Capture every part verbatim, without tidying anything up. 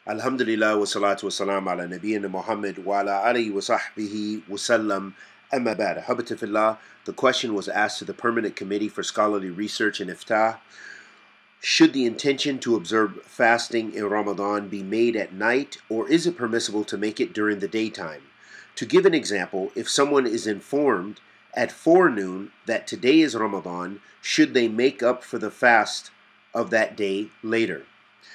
Alhamdulillah wa salatu wa salam ala nabiyyina Muhammad wa ala alihi wa sahbihi wa sallam. Amma ba'd. Habath fillah. The question was asked to the Permanent Committee for Scholarly Research and Iftah. Should the intention to observe fasting in Ramadan be made at night, or is it permissible to make it during the daytime? To give an example, if someone is informed at forenoon that today is Ramadan, should they make up for the fast of that day later?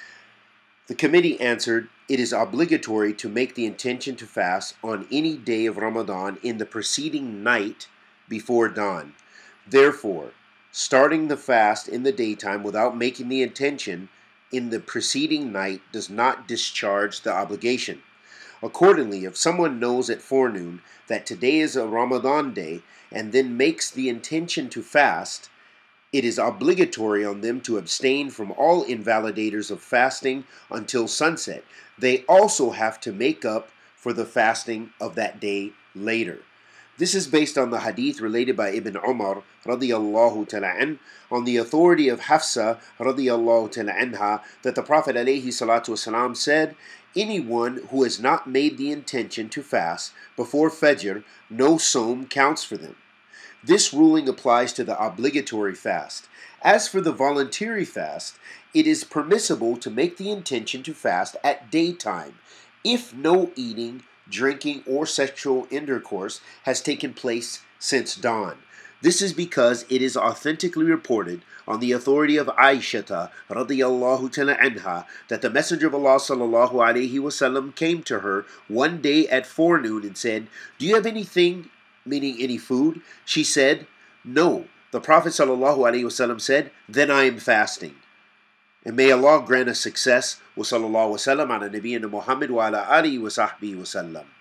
The committee answered, it is obligatory to make the intention to fast on any day of Ramadan in the preceding night before dawn. Therefore, starting the fast in the daytime without making the intention in the preceding night does not discharge the obligation. Accordingly, if someone knows at forenoon that today is a Ramadan day and then makes the intention to fast, it is obligatory on them to abstain from all invalidators of fasting until sunset. They also have to make up for the fasting of that day later. This is based on the Hadeeth related by Ibn Umar radiyallahu ta'ala an, on the authority of Hafsa radiyallahu ta'ala anha, that the Prophet alayhi salatu wasalam said, anyone who has not made the intention to fast before Fajr, no Sawm counts for them. This ruling applies to the obligatory fast. As for the voluntary fast, it is permissible to make the intention to fast at daytime if no eating, drinking, or sexual intercourse has taken place since dawn. This is because it is authentically reported on the authority of Aisha radiyallahu ta'ala anha that the Messenger of Allah sallallahu alayhi wasallam came to her one day at forenoon and said, "Do you have anything, meaning any food?" She said, "No." The Prophet sallallahu alaihi wasallam said, "Then I am fasting." And may Allah grant us success. Wa sallallahu wa sallam ala nabiyyina Muhammad wa ala alihi wa sahbihi wa sallam.